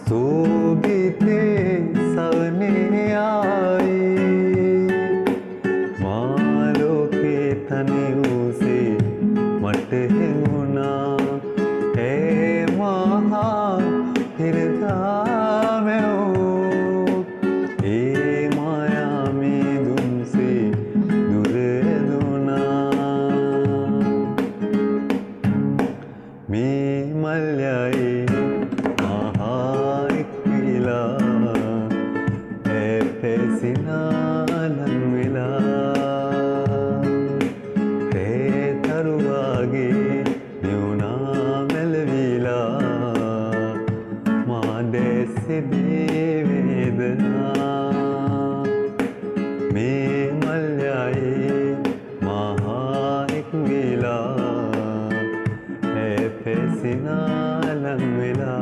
සෝගිතේ සවනේ ආයි මාලෝකේ තනි වූසේ මට හෙවුණා ඒ මහා හිරදාමෙව් ඒ මායාමේ දුම්සේ දුරදුනා මේ මල්යයි සිනාලන් වෙලා රේ තරුවාගේ නිවුණා මැලවිලා මා දැසෙදී වේදනා මේ මල්යයි මහා එක් වෙලා සිනාලන් වෙලා